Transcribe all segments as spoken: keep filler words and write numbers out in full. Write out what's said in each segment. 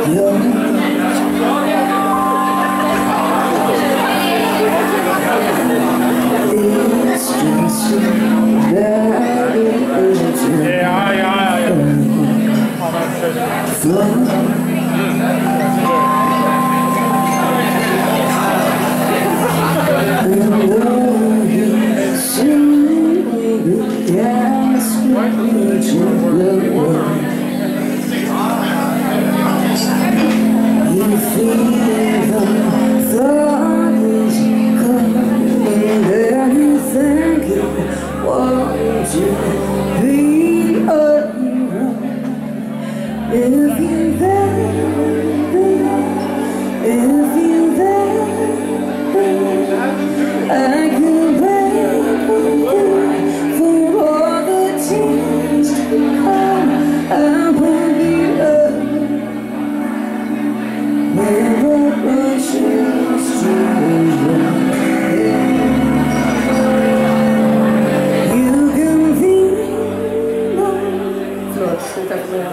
Ja, ja, ja. If you're there, if you're there, I can wait for all the tears to come. I will be up where the rushes to you can feel Förlåt, sluta förlåt.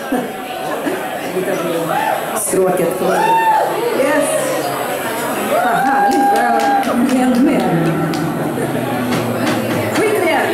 Stråket på. Yes! Vad härligt, jag kom helt med. Skit i det!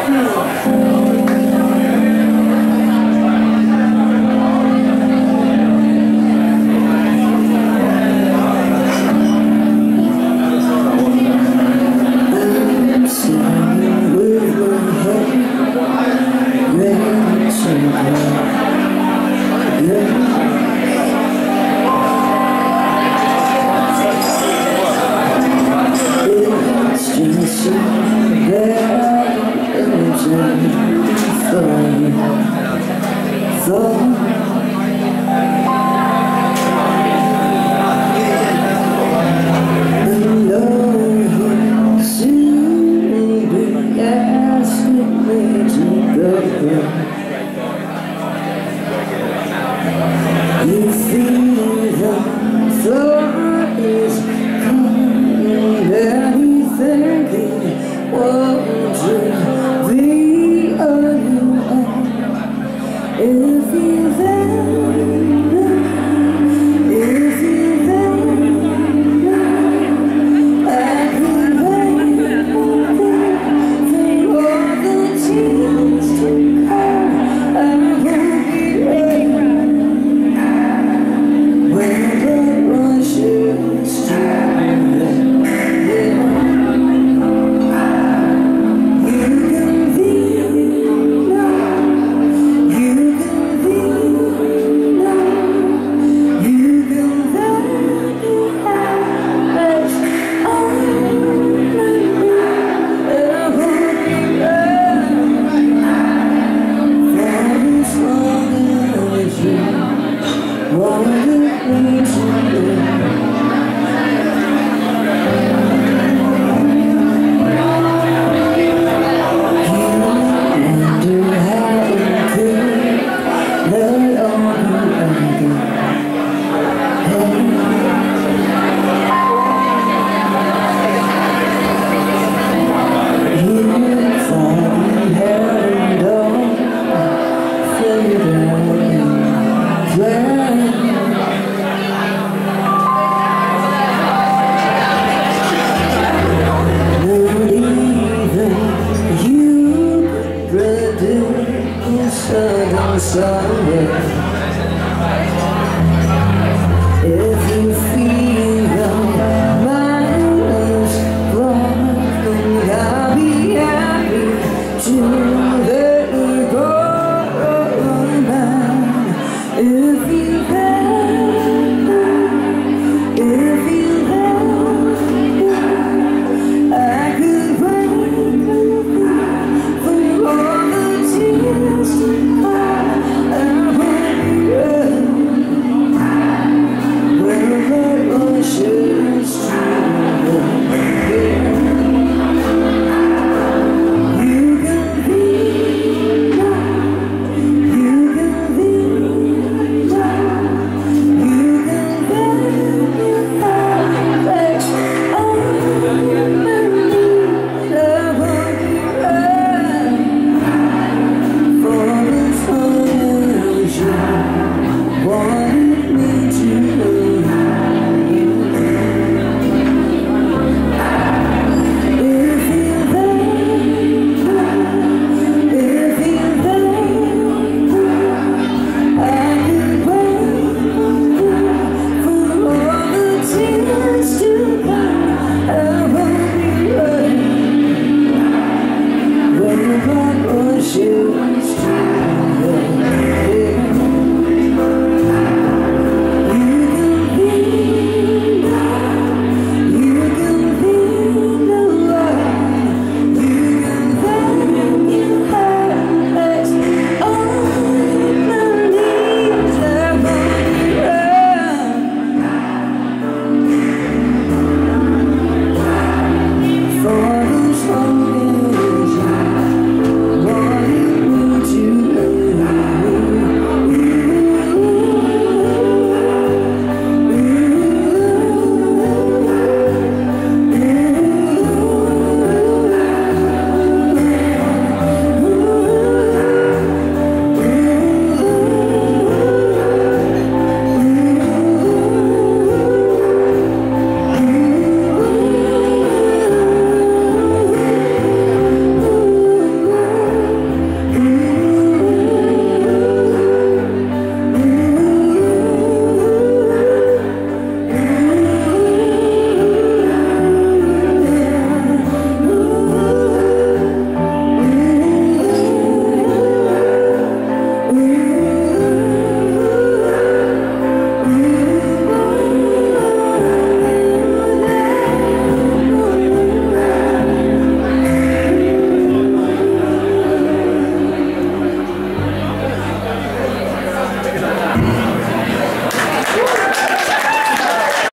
You feel the thought is coming, and you thinking, won't you be alone? If you're there, if you're there, I can wait for all the tears to come. I will be ready. Somewhere, if you feel the mindless wrong, I'll be happy to let you go. If you there, if you there, I could wait for all the tears to come. One